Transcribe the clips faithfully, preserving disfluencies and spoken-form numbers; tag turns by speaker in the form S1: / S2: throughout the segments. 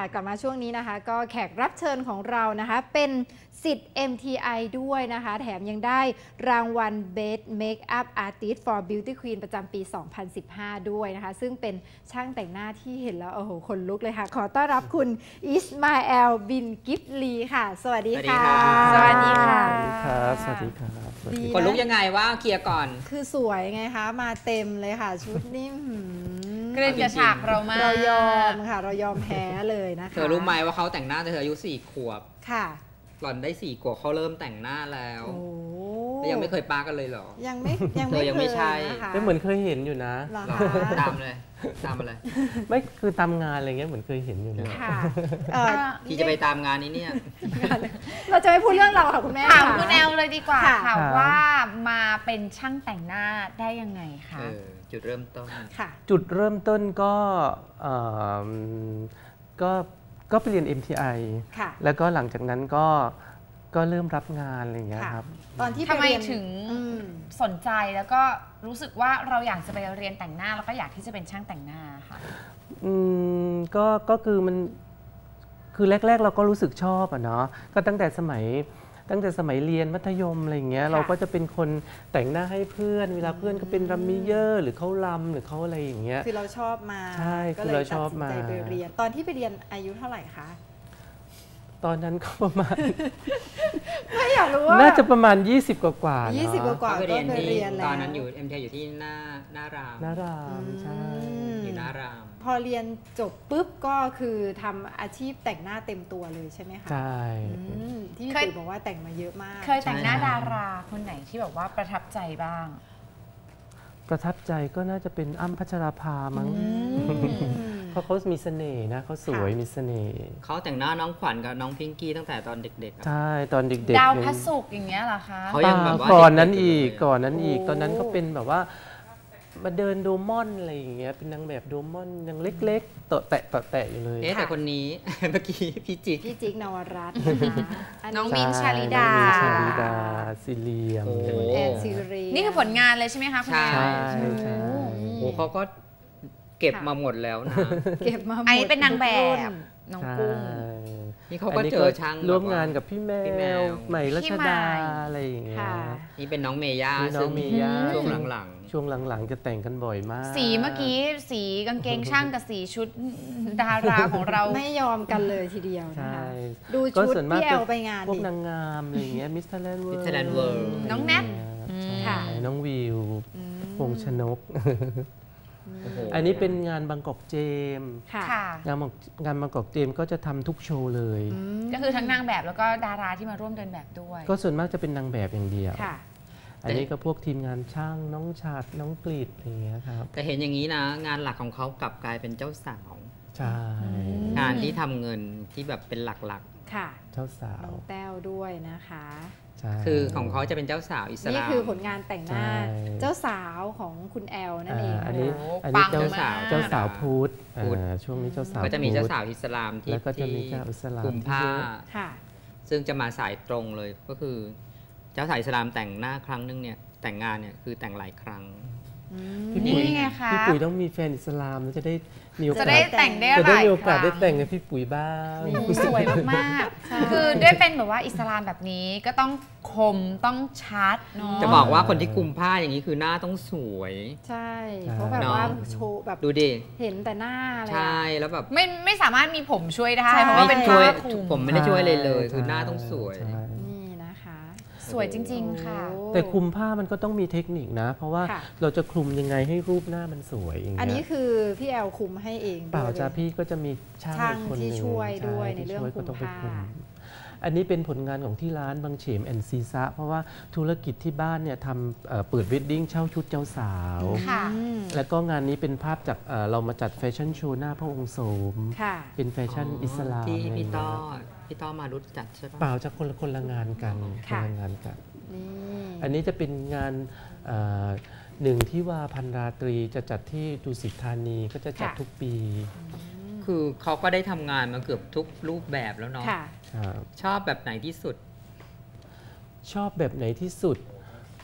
S1: กลับมาช่วงนี้นะคะก็แขกรับเชิญของเรานะคะเป็นศิษย์ เอ็ม ที ไอ ด้วยนะคะแถมยังได้รางวัล Best Makeup Artist for Beauty Queen ประจำปี สองพันสิบห้า ด้วยนะคะซึ่งเป็นช่างแต่งหน้าที่เห็นแล้วโอ้โหคนลุกเลยค่ะขอต้อนรับคุณอิสมาเอลบินกิฟลีค่ะสวัสดีค่ะ
S2: สวัสดีค่ะ
S3: สวัสดีครับสวัสดีครับ
S2: คนลุกยังไงว่าเคลียร์ก่อน
S1: คือสวยไงคะมาเต็มเลยค่ะชุดนิ่ม
S4: เกรนกระฉากเรามาก
S1: เรายอมค่ะเรายอมแพ้เลยนะคะ
S2: เธอรู้ไหมว่าเขาแต่งหน้าเธออายุสี่ขวบ
S1: ค่ะ
S2: หล่อนได้สี่ขวบเขาเริ่มแต่งหน้าแล้วแล้วยังไม่เคยปากันเลยเหรอ
S1: ยังไม่ยังไม่
S2: ยังไม่ใช่
S3: แต่เหมือนเคยเห็นอยู่นะ
S2: ตามเลยตามอะไร
S3: ไม่คือตามงานอะไรเงี้ยเหมือนเคยเห็นอยู่นะ
S2: ที่จะไปตามงานนี้เนี่ย
S1: เราจะไม่พูดเรื่องเราค่ะคุณแม่
S4: ถามคุณแอลเลยดีกว่าค่ะว่ามาเป็นช่างแต่งหน้าได้ยังไงคะ
S2: จุดเริ่มต้น
S1: ค่ะ
S3: จุดเริ่มต้นก็ก็ก็ไปเรียน เอ็ม ที ไอ แล้วก็หลังจากนั้นก็ก็เริ่มรับงานอะไรอย่างเงี้ยครับ
S4: ตอนที่ทำไมถึงสนใจแล้วก็รู้สึกว่าเราอยากจะไปเรียนแต่งหน้าแล้วก็อยากที่จะเป็นช่างแต่งหน้าค่ะ
S3: อืมก็ก็คือมันคือแรกๆเราก็รู้สึกชอบอ่ะเนาะก็ตั้งแต่สมัยตั้งแต่สมัยเรียนมัธยมอะไรอย่างเงี้ยเราก็จะเป็นคนแต่งหน้าให้เพื่อนเวลาเพื่อนก็เป็นรัมมี่เยอร์หรือเขาลำหรือเขาอะไรอย่างเงี้ย
S1: คือเราชอบมา
S3: ใช่คือเราชอบมา
S1: ไปเรียนตอนที่ไปเรียนอายุเท่าไหร่คะ
S3: ตอนนั้นก็ประมาณ
S1: ไม่อยากรู้ว่า
S3: น่าจะประมาณยี่สิบกว่ากว่า
S1: ยี่สิบกว่ากว่าก็ไปเรียน
S2: แล้วตอนนั้นอยู่ เอ็ม ที ไอ อยู่ที่หน้าหน้าราม
S3: หน้ารามใช่
S2: อยู่หน้าราม
S1: พอเรียนจบปุ๊บก็คือทำอาชีพแต่งหน้าเต็มตัวเลยใช่ไหมคะ
S3: ใช่
S1: ที่พี่ตุ๋ยบอกว่าแต่งมาเยอะมาก
S4: เคยแต่งหน้าดาราคนไหนที่แบบว่าประทับใจบ้าง
S3: ประทับใจก็น่าจะเป็นอ้ำพัชราภามั้งเพราะเขามีเสน่ห์นะเขาสวยมีเสน่ห์
S2: เขาแต่งหน้าน้องขวัญกับน้องพิงกี้ตั้งแต่ตอนเด็ก
S3: ๆใช่ตอนเด็กๆ
S4: ดาวพระศุกร์อย่างเงี้ยเหรอคะ
S3: เขายังแบบว่าก่อนนั้นอีกก่อนนั้นอีกตอนนั้นก็เป็นแบบว่ามาเดินโดมอนอะไรอย่างเงี้ยเป็นนางแบบโดมอนยังเล็กๆเตะแตะแตะอยู่เลย
S2: เอ๊ะแต่คนนี้เมื่อกี้พี่จิ๊ก
S1: พี่จิ๊กนวรัตน์
S4: น้องมินชาลิดา
S3: ชาลิดาซิเลียม
S1: แอนซิรี
S4: นี่คือผลงานเลยใช่ไหมคะคุณแม่
S2: ใช่ใช่โอ้เขาก็เก็บมาหมดแล้วนะ
S1: เก็บมาหมด
S4: ไอ้เป็นนางแบบน้องกุ้ง
S2: นี่เขาก็เจอช่าง
S3: ร่วมงานกับพี่แมวใหม่รัชดาอะไรอย่างเงี้ย
S2: นี่เป็นน้องเมย่าซึ่งช่วงหลัง
S3: ๆช่วงหลังๆจะแต่งกันบ่อยมาก
S4: สีเมื่อกี้สีกางเกงช่างกับสีชุดดาราของเรา
S1: ไม่ยอมกันเลยทีเดียวนะคะดูชุดพี่แอลไปงาน
S3: พวกนางงามอะไรอย่างเงี้ยมิสเตอร์แลนด์เวิ
S2: ร์
S3: ด
S4: น้องแนท
S3: น้องวิวพงษ์ชนกอันนี้เป็นงานบางกอกเจมงานงานบางกอกเจมก็จะทำทุกโชว์เลย
S4: ก็คือทั้งนางแบบแล้วก็ดาราที่มาร่วมเดินแบบด้วย
S3: ก็ส่วนมากจะเป็นนางแบบอย่างเดียวอันนี้ก็พวกทีมงานช่างน้องชาดน้องกรีดอย่างเงี้ยครับ
S2: แต่เห็นอย่างนี้นะงานหลักของเขากลับกลายเป็นเจ้าสาว
S3: ใช่
S2: งานที่ทำเงินที่แบบเป็นหลัก
S1: ๆค่ะ
S3: เจ้าสาว
S1: น้องแต้วด้วยนะคะ
S2: คือของเขาจะเป็นเจ้าสาวอิสลาม
S1: นี่คือผลงานแต่งหน้าเจ้าสาวของคุณแอลนั่นเอง
S3: อันนี้อันนี้เจ้าสาวเจ้าสาวพุทธช่วงนี้เจ้าสาว
S2: ก็จะมีเจ้าสาวอิสลามที่
S3: แล้วก็จะมีเจ้าอิสลาม
S2: กุมภาซึ่งจะมาสายตรงเลยก็คือเจ้าสาวอิสลามแต่งหน้าครั้งนึงเนี่ยแต่งงานเนี่ยคือแต่งหลายครั้ง
S3: พี่ปุ๋ยพี่ปุ๋ยต้องมีแฟนอิสลามแล้วจะได้มีโอกาส
S4: จะได้แต่งได้หลายครั้ง
S3: จะได้มีโอกาสได้แต่งกับพี่ปุ๋ยบ้าง
S4: สวยมากๆคือด้วยเป็นแบบว่าอิสลามแบบนี้ก็ต้องคมต้องชัดเนาะ
S2: จะบอกว่าคนที่คุมผ้าอย่างนี้คือหน้าต้องสวย
S1: ใช่เพราะแบบว่าโชว์แบบ
S2: ดูดิ
S1: เห็นแต่หน้าเลย
S2: ใช่แล้วแบบ
S4: ไม่ไม่สามารถมีผมช่วยได้เพราะว่าเป็นผ้าคลุม
S2: ผมไม่ได้ช่วยเลยเลยคือหน้าต้องสวย
S4: สวยจริงๆค่ะ
S3: แต่คลุมผ้ามันก็ต้องมีเทคนิคนะเพราะว่าเราจะคลุมยังไงให้รูปหน้ามันสวยอย่างเงี้ย
S1: อันนี้คือพี่แอลคลุมให้เอง
S3: เปล่าจ้าพี่ก็จะมีช่างคน
S1: ที่ช่วยด้วยในเรื่องคลุมผ้า
S3: อันนี้เป็นผลงานของที่ร้านบางเฉมแอนซีซะเพราะว่าธุรกิจที่บ้านเนี่ยทำเปิดเวดดิ้งเช่าชุดเจ้าสาวแล้วก็งานนี้เป็นภาพจากเรามาจัดแฟชั่นโชว์หน้าพระองค์โสมเป็นแฟชั่นอิสลาม
S2: ที่พี่ต้อพี่ต้อมารุดจัดใช่ปะ
S3: เปล่าจากคนละคนละงานกันคนละงานกันอันนี้จะเป็นงานหนึ่งที่ว่าพันราตรีจะจัดที่ดุสิตธานีก็จะจัดทุกปี
S2: คือเขาก็ได้ทำงานมาเกือบทุกรูปแบบแล้วเนาะชอบแบบไหนที่สุด
S3: ชอบแบบไหนที่สุด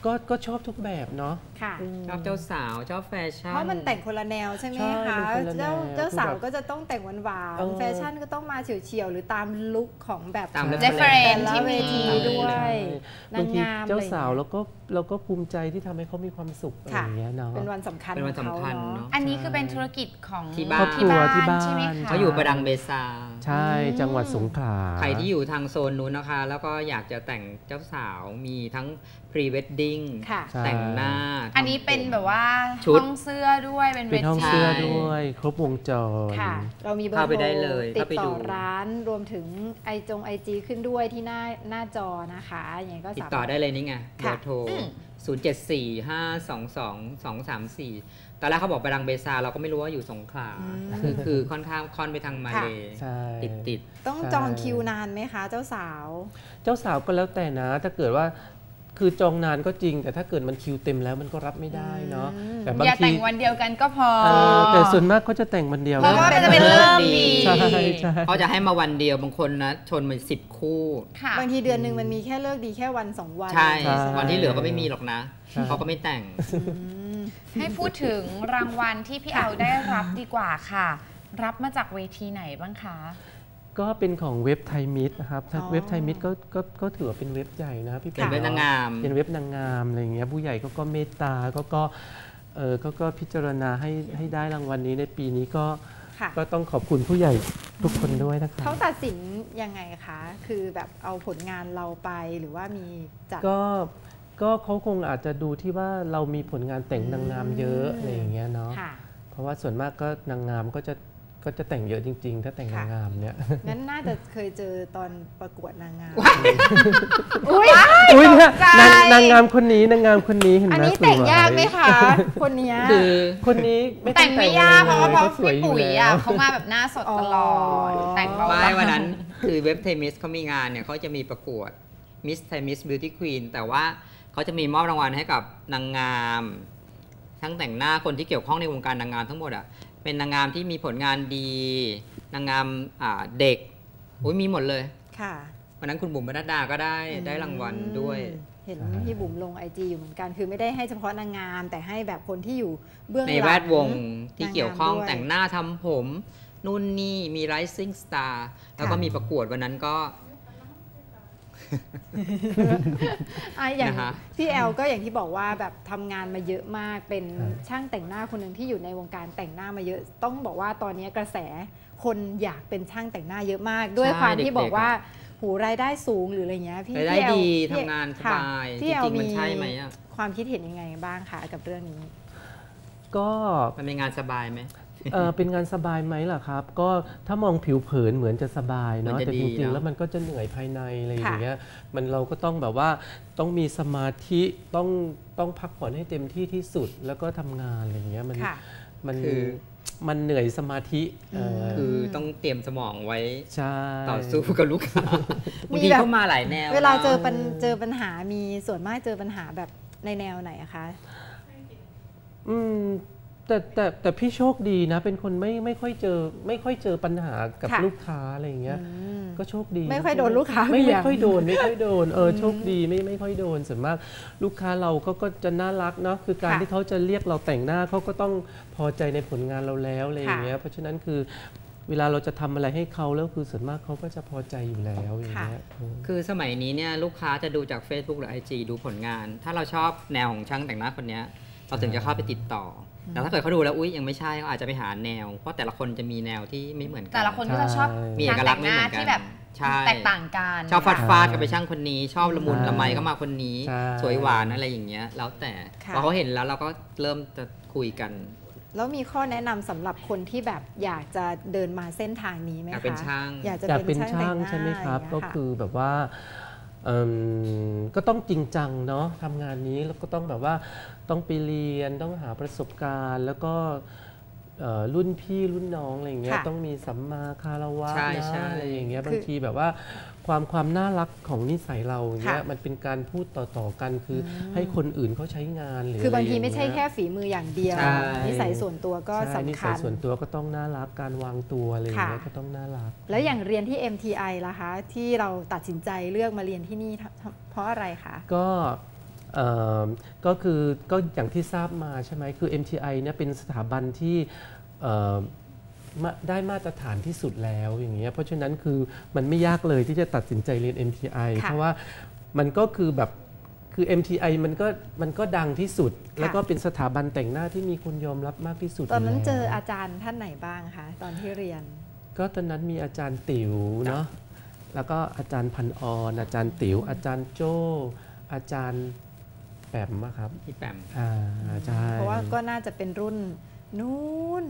S3: ก็ก็ชอบทุกแบบเนาะ
S1: ค่ะ
S2: ชอบเจ้าสาวชอบแฟชั่น
S1: เพราะมันแต่งคนละแนวใช่ไหม
S3: ใช่
S1: คะ
S3: เป็นคนละแนว
S1: เจ้าเจ้าสาว
S3: คือแบบ
S1: ก็จะต้องแต่งหวาน
S3: เออ
S1: ๆแฟชั่นก็ต้องมาเฉียวๆหรือตามลุคของแบบ
S2: ตาม
S3: ใช่
S4: reference
S1: แต่ละ
S4: ที่
S1: เว
S4: มี
S1: ทีด้วย
S3: บางที
S1: นางงาม
S3: เจ้าสาว
S1: อะไรอย่างเงี้ย
S3: แล้วก็เราก็ภูมิใจที่ทำให้เขามีความสุขอะไร
S1: ค่ะ
S3: อย่างเงี้ยเนาะ
S1: เป็นวันสำคัญ
S2: เป็นวัน
S1: ของ
S2: สำคัญ
S1: เขา
S2: เนาะ
S4: อันนี้คือเป็นธุรกิจของ
S2: ที่บ้าน
S3: ครอบครัวที่บ้าน
S4: ใช่ไหมคะ
S2: เขาอยู่ประดังเบซา
S3: ใช่จังหวัดสงขลา
S2: ใครที่อยู่ทางโซนนู้นนะคะ แล้วก็อยากจะแต่งเจ้าสาวมีทั้ง pre wedding
S1: ค่ะ
S3: ใช่
S2: แต่งหน้า
S4: อันนี้เป็นแบบว่า
S2: ชุด
S4: ห้องเสื้อด้วยเป็น
S3: เป็นห้อง
S4: วที
S3: เสื้อด้วย ครบวงจร
S1: ค่ะ เรามีเบอร์
S2: เข้าไป
S1: โทร
S2: ได้เลย
S1: ติด
S2: เข้าไป
S1: ต่
S2: ดู
S1: อร้านรวมถึงไอจงไอจีขึ้นด้วยที่หน้าหน้าจอนะคะอย่างนี้ก็
S2: ติด
S1: สามารถ
S2: ต่อได้เลยนี่ไงเบ
S1: ค่ะ
S2: อร์โทร ศูนย์ เจ็ด สี่ ห้า สอง สอง สอง สาม สี่ ตอนแรกเขาบอกประดังเบซาเราก็ไม่รู้ว่าอยู่สงขลา คือคือค่อนข้างค่อนไปทางมาเล
S3: ใช่
S2: ติดติด
S1: ต้อง
S3: ใช่
S1: จองคิวนานไหมคะ เจ้าสาว
S3: เจ้าสาวก็แล้วแต่นะ ถ้าเกิดว่าคือจองนานก็จริง แต่ถ้าเกิดมันคิวเต็มแล้วมันก็รับไม่ได้เนาะ
S1: อืม
S3: แต่บาง
S4: อย่า
S3: ที
S4: แต่งวันเดียวกันก็พอ
S3: เออแต่ส่วนมากเขาจะแต่งวันเดียว
S4: เพราะว่า
S3: นะ
S4: มันจะเป็นเรื่องดี
S3: ใช่ใช่
S2: เขาจะให้มาวันเดียวบางคนนะชนมาสิบคู่
S4: ค่ะ
S1: บางทีเดือนหนึ่งมันมีแค่เลิกดีแค่วันสองวัน
S2: ใช่
S3: ใช่
S2: วันที่เหลือก็ไม่มีหรอกนะ
S3: ใช่
S2: เขาก็ไม่แต่ง
S1: อืม
S4: ให้พูดถึงรางวัลที่พี่เอาได้รับดีกว่าค่ะ รับมาจากเวทีไหนบ้างคะ
S3: ก็เป็นของเว็บไทยมิตรนะครับถ้า
S1: อ๋อ
S3: เว็บไทยมิตรก็ก็ก็ถือว่าเป็นเว็บใหญ่นะพี่
S2: เป็นเว็บนางงาม
S3: เป็นเว็บนางงามอะไรอย่างเงี้ยผู้ใหญ่ก็ก็เมตตาก็ก็เออก็ก็พิจารณาให้ให้ได้รางวัลนี้ในปีนี้ก็
S1: ค่ะ
S3: ก็ต้องขอบคุณผู้ใหญ่ทุกคนด้วยนะครับ
S1: เขาตัดสินยังไงคะ คือแบบเอาผลงานเราไปหรือว่ามีจัด
S3: ก็ก็เขาคงอาจจะดูที่ว่าเรามีผลงานแต่งนางงามเยอะ
S1: อืม
S3: อะไรอย่างเงี้ยเนาะ
S1: ค่ะ
S3: เพราะว่าส่วนมากก็นางงามก็จะก็จะแต่งเยอะจริง ๆ ถ้าแต่ง
S1: ค่ะ
S3: นางงามเนี่ย
S1: งั้นน่าจะเคยเจอตอนประกวดนางงาม
S4: อุ้ย
S3: อุ้ยเนี่ย
S4: ตกใจ
S3: นางนางงามคนนี้นางงามคนนี้เห็นไหม
S1: อันนี้
S3: สวย
S1: แต่งยากไหมคะ คนเนี้ย
S2: คือ
S3: คนนี้ไม่
S4: แต่งไม่ยากเพ
S3: อ
S4: ราะ
S3: ไร
S4: ว่าเพ
S3: ลย
S4: ราะ
S3: ขสวย
S4: พี่
S3: อยู่
S4: ปุ๋ย
S3: แล้
S4: อ่ะ
S3: ว
S4: เขามาแบบหน้าสดตลอด
S1: อ๋อ
S4: แต่งเบา
S2: ไม่วันนั้นคือเว็บเทมิสเขามีงานเนี่ยเขาจะมีประกวด Miss Themis Beauty Queen แต่ว่าเขาจะมีมอบรางวัลให้กับนางงาม ทั้งแต่งหน้าคนที่เกี่ยวข้องในวงการนางงามทั้งหมดอ่ะเป็นนางงามที่มีผลงานดี นางงามอ่าเด็กอุ้ยมีหมดเลย
S1: ค่ะ
S2: วันนั้นคุณบุ๋มบรรดาก็ได้ได้รางวัลด้วย
S1: เห็นพี่บุ๋มลงไอจีอยู่เหมือนกัน คือไม่ได้ให้เฉพาะนางงาม แต่ให้แบบคนที่อยู่เบื้องห
S2: ใน
S1: ลัง
S2: แวดวงที่เกี่ยวข้อง
S1: นางงามด้วย
S2: แต่งหน้าทำผมนู่นนี่มี Rising Star แล้วก็
S1: ค่ะ
S2: มีประกวดวันนั้นก็
S1: อ่ะอย่าง
S2: นะคะ
S1: พี่แอลก็อย่างที่บอกว่าแบบทำงานมาเยอะมาก เป็นช่างแต่งหน้าคนหนึ่งที่อยู่ในวงการแต่งหน้ามาเยอะ ต้องบอกว่าตอนนี้กระแสคนอยากเป็นช่างแต่งหน้าเยอะมาก ด้วยความที่บอกว่าหูรายได้สูงหรืออะไรเงี้ยพี่
S2: รายได้
S1: พี่แอล
S2: ดี
S1: พี่
S2: ทำงานส
S1: ค่ะ
S2: บายจ
S1: พี่แอล
S2: ริงๆมัน
S1: มี
S2: ใช่ไหมอ่ะ
S1: ความคิดเห็นยังไงบ้างคะกับเรื่องนี้
S3: ก็
S2: มันเป็นงานสบายไหม
S3: เออเป็นงานสบายไหมล่ะครับ ก็ถ้ามองผิวเผินเหมือนจะสบายเนาะ
S2: เหมือนจะ
S3: แต่
S2: ดี
S3: จริงๆ
S2: เนอะ
S3: แล้วมันก็จะเหนื่อยภายในอะไรอ
S1: ค่ะ
S3: ย่างเงี้ยมันเราก็ต้องแบบว่าต้องมีสมาธิต้องต้องพักผ่อนให้เต็มที่ที่สุดแล้วก็ทำงานอะไรอย่างเงี้ยมัน
S1: ค่ะ
S3: มัน
S2: คือ
S3: มันเหนื่อยสมาธิเอออ
S2: คือต้องเตรียมสมองไว้
S3: ใช่
S2: ต่อสู้กับลูกค้าบางที
S1: แบบ
S2: เข้ามาหลายแนว
S1: เวลาเจอ
S2: นะ
S1: ปัญเจอปัญหามีส่วนมากเจอปัญหาแบบในแนวไหนอะคะ
S3: อืมแต่แต่แต่พี่โชคดีนะ เป็นคนไม่ไม่ค่อยเจอ ไม่ค่อยเจอปัญหากับ
S1: ค่ะ
S3: ลูกค้าอะไรอย่างเงี้ย
S1: อืม
S3: ก็โชคดี
S1: ไม่ค่อยโดนลูกค้า
S3: ไม่
S1: เหวี่
S3: ไม่
S1: ยง
S3: ค่อยโดนไม่ค่อยโดนเออโชคดีไม่ไม่ค่อยโดนส่วนมากลูกค้าเราก็ก็จะน่ารักเนาะคือการ
S1: ค่ะ
S3: ที่เขาจะเรียกเราแต่งหน้าเขาก็ต้องพอใจในผลงานเราแล้วอะไรอย่างเงี้ย
S1: ค่ะ
S3: เพราะฉะนั้นคือเวลาเราจะทำอะไรให้เขาแล้วคือส่วนมากเขาก็จะพอใจอยู่แล้วอย่างเงี้ยเออ
S2: คือสมัยนี้เนี่ยลูกค้าจะดูจาก Facebook หรือ ไอ จี ดูผลงาน ถ้าเราชอบแนวของช่างแต่งหน้าคนเนี้ยเราถึงจะเข้าไปติดต่ออแต่ถ้าเกิดเขาดูแล้วอุ๊ยยังไม่ใช่เขาอาจจะไปหาแนว เพราะแต่ละคนจะมีแนวที่ไม่เหมือนกั
S4: แต่ละคนก็จะชอบ
S2: มีเอกลักษณ์ไม่เหมือนกัน
S4: ที่แบบ
S2: ใช่
S4: แตกต่างกัน
S2: ชอบฟาดฟาดกันไปช่างคนนี้ ชอบละมุน
S3: ใช่
S2: ละไมก็มาคนนี้
S3: ใช่
S2: สวยหวานอะไรอย่างเงี้ยแล้วแต่
S1: ค่ะ
S2: พอเขาเห็นแล้วเราก็เริ่มจะคุยกัน
S1: แล้วมีข้อแนะนำสำหรับคนที่แบบอยากจะเดินมาเส้นทางนี้ไหมคะ
S2: อยากเป็นช่าง
S1: อยากจะ
S3: อยาก
S1: เป็
S3: เป็น น
S1: ช่าง
S3: ช่าง
S1: แต่งหน้า
S3: ใช่ไหมครับ
S1: ย่าง
S3: ก็
S1: เงี้ยะ
S3: คือแบบว่าเอิ่มก็ต้องจริงจังเนาะทำงานนี้แล้วก็ต้องแบบว่าต้องไปเรียนต้องหาประสบการณ์ แล้วก็เอ่อรุ่นพี่รุ่นน้องอะไรอย่างเงี้ย
S1: ค่ะ
S3: ต้องมีสัมมาคารวะ
S2: ใช่
S3: นะ
S2: ใช่
S3: อะไรอย่างเงี้ย
S1: คื
S3: บาง
S1: อ
S3: ทีแบบว่าความความน่ารักของนิสัยเราอย่างเงี้ย
S1: ค่ะ
S3: มันเป็นการพูดต่อๆกันคืออให้คนอื่นเขาใช้งานหรือ
S1: คือบางที
S3: ะรย่
S1: ไม่ใช่
S3: เงี้ย
S1: แค่ฝีมืออย่างเดียว
S2: ใช่
S1: นิสัยส่วนตัวก็
S3: ใช่นิ
S1: สำ
S3: สั
S1: คั
S3: ย
S1: ญ
S3: ส่วนตัวก็ต้องน่ารักการวางตัวอะไรอย่างเงี้ย
S1: ค่ะ
S3: ก็ต้องน่ารัก
S1: แล้วอย่างเรียนที่ เอ็ม ที ไอ ล่ะคะ ที่เราตัดสินใจเลือกมาเรียนที่นี่ทำเพราะอะไรคะ
S3: ก็เอ่อก็คือก็อย่างที่ทราบมาใช่ไหมคือ เอ็ม ที ไอ เนี่ยเป็นสถาบันที่เอ่อมาได้มาตรฐานที่สุดแล้วอย่างเงี้ยเพราะฉะนั้นคือมันไม่ยากเลยที่จะตัดสินใจเรียน เอ็ม ที ไอ เพราะว่ามันก็คือแบบคือ เอ็ม ที ไอ มันก็มันก็ดังที่สุด แล้วก็เป็นสถาบันแต่งหน้าที่มีคนยอมรับมากที่สุด
S1: ตอนนั้น
S3: ยู่แล้ว
S1: เจออาจารย์ท่านไหนบ้างคะตอนที่เรียน
S3: ก็ตอนนั้นมีอาจารย์ติ๋วเนาะแล้วก็อาจารย์พันออนอาจารย์ติ๋วอาจารย์โจ้อาจารย์แปมอะครับ
S2: พี่แปม
S3: อ่าใช่
S1: เพราะว่าก็น่าจะเป็นรุ่นนู้น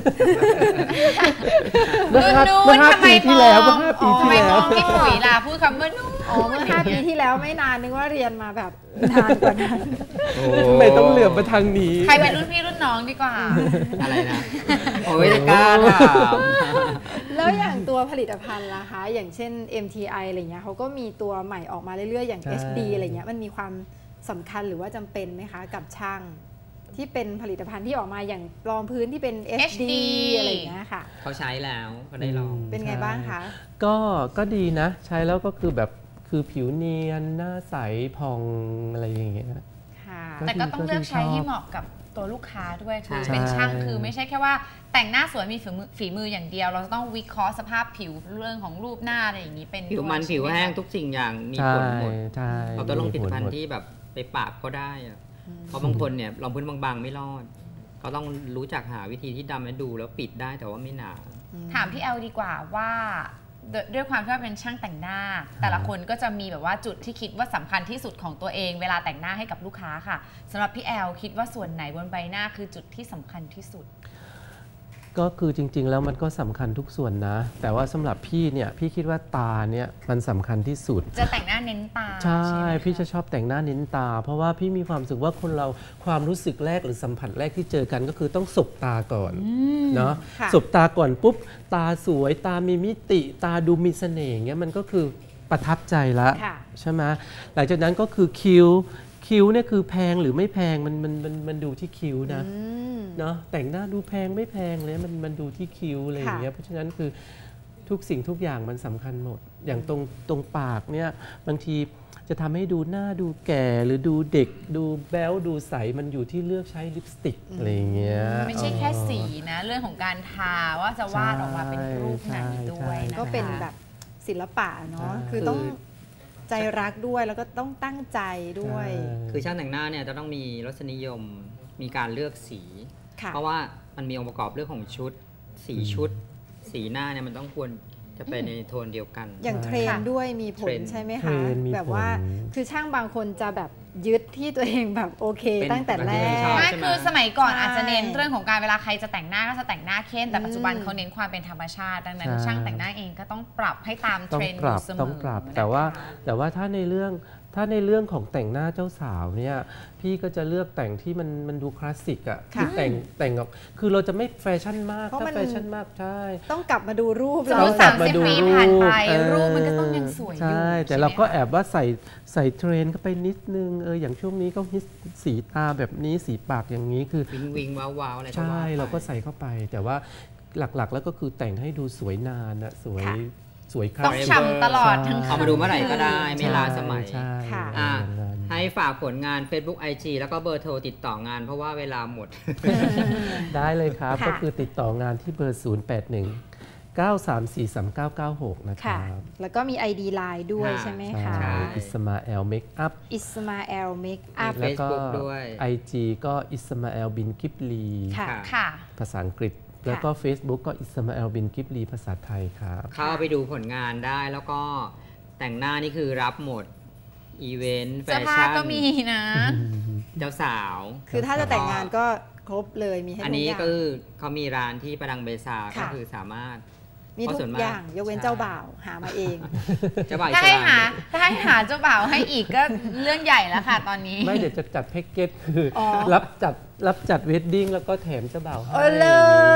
S3: เมื่อห้า
S4: นู้น
S3: เมื่อห้า
S4: ทำไม
S3: ปีที่แล้ว
S4: มอง
S3: เมื่อห้าปี
S4: ทำ
S3: ที่
S4: ไม
S3: แล้
S4: ม
S3: ว
S4: องพี่ปุ๋ยล่ะพูดคำว่านู้น
S1: อ๋อเมื่อห้าปีที่แล้วไม่นานนึกว่าเรียนมาแบบนานกว่านั้น
S3: ทำไมต้องเหลือบไปทางนี้
S4: ใครเป็นรุ่นพี่รุ่นน้องดีกว่า
S2: อะไรนะ โอ้ยไม่กล้าถาม
S1: แล้วอย่างตัวผลิตภัณฑ์ล่ะคะ อย่างเช่น เอ็ม ที ไอ อะไรเงี้ยเขาก็มีตัวใหม่ออกมาเรื่อยๆ อย่าง
S3: ใช่
S1: เอช ดี อะไรเงี้ยมันมีความสำคัญหรือว่าจำเป็นไหมคะกับช่างที่เป็นผลิตภัณฑ์ที่ออกมาอย่างรองพื้นที่เป็น เอช ดี
S4: เอช ดี
S1: อะไรอย่างเงี้ยค่ะ
S2: เขาใช้แล้วเขาได้ลอง
S1: เป็นไงบ้างคะ
S3: ก็ก็ดีนะ ใช้แล้วก็คือแบบคือผิวเนียนหน้าใสผ่องอะไรอย่างเงี้ย
S1: ค่ะ
S3: ก็
S4: แต่ก็ต้องเลือกใช้
S3: ชอบ
S4: ที่เหมาะกับตัวลูกค้าด้วยคือ
S2: ใช่
S4: เป็นช่างคือไม่ใช่แค่ว่าแต่งหน้าสวยมีฝีมือฝีมืออย่างเดียว เราจะต้องวิเคราะห์สภาพผิวเรื่องของรูปหน้าอะไรอย่างนี้เป็น
S2: ผิวมัน
S4: ด้วย
S2: ผิว
S4: ใช่ไม
S2: แห้ง
S4: คะ
S2: ทุกสิ่งอย่างมี
S3: ใช่
S2: ผลหมด
S3: ใช่
S2: เราต้องลงผลิตภัณ
S3: มี
S2: ฑ์
S3: หมด
S2: ที่แบบไปปราบก็ได้อะเพราะบางคนเนี่ยรองพื้นบางๆไม่รอดก็ต้องรู้จักหาวิธีที่ดำและดูแล้วปิดได้แต่ว่าไม่หนา
S4: ถามพี่แอลดีกว่าว่าด้วยด้วยความที่ว่าเป็นช่างแต่งหน้า แต่ละคนก็จะมีแบบว่าจุดที่คิดว่าสำคัญที่สุดของตัวเองเวลาแต่งหน้าให้กับลูกค้าค่ะสำหรับพี่แอลคิดว่าส่วนไหนบนใบหน้าคือจุดที่สำคัญที่สุด
S3: ก็คือจริงๆแล้วมันก็สำคัญทุกส่วนนะ แต่ว่าสำหรับพี่เนี่ยพี่คิดว่าตาเนี่ยมันสำคัญที่สุด
S4: จะแต่งหน้าเน้นตา
S3: ใช่
S4: ไหมค
S3: พี่จะชอบแต่งหน้าเน้นตา เพราะว่าพี่มีความรู้สึกว่าคนเราความรู้สึกแรกหรือสัมผัสแรกที่เจอกันก็คือต้องสบตาก่อนเนาะ
S1: ค่ะ
S3: สบตาก่อนปุ๊บตาสวยตามีมิติ ตาดูมีเสน่ห์อย่างเงี้ยมันก็คือประทับใจละ
S1: ค่ะ
S3: ใช่ไหมหลังจากนั้นก็คือคิ้วคิ้วเนี่ยคือแพงหรือไม่แพงมันมันมันมันดูที่คิ้วนะ
S1: อืม
S3: เนาะแต่งหน้าดูแพงไม่แพงเลยมันมันดูที่คิ้วอะไรอย่างเงี้ยเพราะฉะนั้นคือทุกสิ่งทุกอย่างมันสำคัญหมด อย่างตรงตรงปากเนี่ยบางทีจะทำให้ดูหน้าดูแก่หรือดูเด็กดูแบ๊วดูใสมันอยู่ที่เลือกใช้ลิปสติกอะไรอย่างเงี้ย
S4: ไม่ใช่แค่สีนะ เรื่องของการทาว่าจะวาดออกมาเป็นรูปไหนด้วยนะคะ
S1: ก็เป็นแบบศิลปะเนาะ
S3: ใช่
S1: คือต้องใจรักด้วยแล้วก็ต้องตั้งใจด้วย
S2: คือช่างแต่งหน้าเนี่ยจะต้องมีรสนิยมมีการเลือกสี
S1: ค่ะ
S2: เพราะว่ามันมีองค์ประกอบเรื่องของชุด สีชุด สีหน้าเนี่ยมันต้องควรจะไปในโทนเดียวกัน
S1: อย่างเทรนด์ด้วยมีผ
S2: เทร
S1: ล
S2: นด์
S1: ใช่ไหม
S3: เทร
S1: คะ
S3: นด์มี
S1: แบบว่า
S3: ผล
S1: คือช่างบางคนจะแบบยึดที่ตัวเองแบบโอเค
S2: เป็น
S1: ตั้งแต่แร
S2: ประเภทที่ช
S1: ก
S2: อบ
S4: ไม่
S2: ใช่ไหม
S4: คือสมัยก่อน
S1: ใช่
S4: อาจจะเน้นเรื่องของการเวลาใครจะแต่งหน้าก็จะแต่งหน้าเข้มแต่
S1: อืม
S4: ปัจจุบันเขาเน้นความเป็นธรรมชาติ ดังนั้น
S3: ใช่
S4: ช่างแต่งหน้าเองก็ต้องปรับให้ตามเท
S3: ต้อง
S4: รนด์
S3: ปรับ
S4: อยู่เสมอ
S3: ต้องปรับ
S4: นะคะ
S3: แต่ว่าแต่ว่าถ้าในเรื่องถ้าในเรื่องของแต่งหน้าเจ้าสาวเนี่ยพี่ก็จะเลือกแต่งที่มันมันดูคลาสสิกอ่ะ
S1: ค่ะ
S3: คือแต่งแต่งออกคือเราจะไม่แฟชั่นมาก
S1: เพราะ
S3: ถ้า
S1: มัน
S3: แฟชั่นมากใช่
S1: ต้องกลับมาดูรูป
S4: สม
S1: เรา
S4: มติ
S3: กลั
S4: สา
S3: บ
S4: ม
S3: มา
S4: สิบ
S3: ดู
S4: ปีผ่านไป
S3: เออ
S4: รูปมันก็ต้องยังสวยอยู่
S3: ใช่ แต่
S4: ใช่ไหม
S3: เราก็
S4: คะ
S3: แอบว่าใส่ใส่เทรนด์เข้าไปนิดนึงเอออย่างช่วงนี้ก็ฮิตสีตาแบบนี้สีปากอย่างนี้คือ
S2: วิงวิงว้าวว้าวอะไรก็
S3: ใช่
S2: ว่าไป
S3: เราก็ใส่เข้าไป แต่ว่าหลักๆ แล้วก็คือแต่งให้ดูสวยนานนะสวย
S1: ค่ะ
S3: สวยคลาส
S4: ต้อง
S3: สิก
S4: ฉ่ำตลอดทั้ง
S2: เอามาดูเมื่อไหร่ก็ได้ไม่ล้าสมัย
S3: ใช่
S1: ค่ะ
S3: ใช่
S2: อ่ะ
S3: อย่างนั้น
S2: ให้ฝากผลงาน Facebook ไอ จี แล้วก็เบอร์โทรติดต่องานเพราะว่าเวลาหมด
S3: ได้เลยครับ
S1: ค่ะ
S3: ก็คือติดต่องานที่เบอร์ ศูนย์ แปด หนึ่ง เก้า สาม สี่ สาม เก้า เก้า หก นะค
S1: ค่ะ
S3: รับ
S1: แล้วก็มี ไอ ดี Line ด้วย
S2: ค่ะ
S1: ใช่ไหม
S3: ใช่
S1: คะ
S3: อิสมาแอลเมคอัพ
S1: อิสมาแอลเมคอัพ
S2: มี
S3: แล้วก็
S2: Facebook ด้วย
S3: ไอ จี ก็อิสมาแอลบินกิบลี
S1: ค่ะ
S2: ค่ะ
S4: ค่ะ
S3: ภาษาอังกฤษ แล้วก็ Facebook ก็อิสมาแอลบินกิบลีภาษาไทยครับ
S2: เข้าไปดูผลงานได้แล้วก็แต่งหน้านี่คือรับหมด อีเวนต์แฟ
S4: เสื้อผ้า
S2: ชั่น
S4: ก็มีนะ
S2: เจ้าสาว
S1: คือถ้าจะแต่งงานก็ครบเลยมีให้
S2: อัน
S1: ทุก
S2: นี้
S1: อย่าง
S2: ก็คือเขามีร้านที่ประดังเบซา
S1: ค่ะ
S2: ก็คือสามารถ
S1: มีทุ
S2: เพราะส่
S1: ก
S2: วนมาก
S1: อย่างยกเว้น
S2: ใช่
S1: เจ้าบ่าวหามาเอง
S2: เจ้าบ่าวอิ
S4: ถ้า
S2: ส
S4: ให้
S2: ลาม
S4: หาถ้าให้หาเจ้าบ่าวให้อีกก็เรื่องใหญ่แล้วค่ะตอนนี้
S3: ไม่เดี๋ยวจะจัดแพ็กเกจคืออ
S1: อ
S3: รับจัดรับจัดเวดดิ้งแล้วก็แถมเจ้าบ่าวให้
S1: เออเลย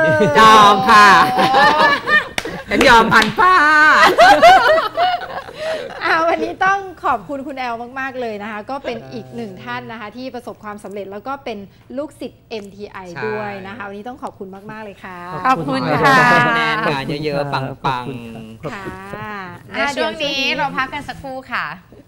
S2: ยอมค่ะฉันยอมพันป้า
S1: อ่าวันนี้ต้องขอบคุณคุณแอลมาก ๆ เลยนะคะ ก็เป็นอีกหนึ่งท่านนะคะ ที่ประสบความสำเร็จแล้วก็เป็นลูกศิษย์ เอ็ม ที ไอ
S2: ใช่
S1: ด้วยนะคะ วันนี้ต้องขอบคุณมาก ๆ เลยค่ะ
S4: ขอบคุณ
S3: รับ
S4: ค่ะ
S2: แน่นงานเยอะๆ ปัง
S3: ขอบคุณครับ
S1: ค่ะ
S4: ในช่วงนี้
S1: อ่ะ
S4: เราพักกันสักครู่ค่ะ